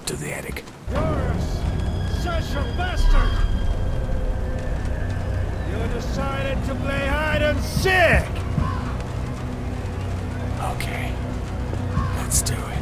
up to the attic. You're such a bastard! You decided to play hide and seek! Okay. Let's do it.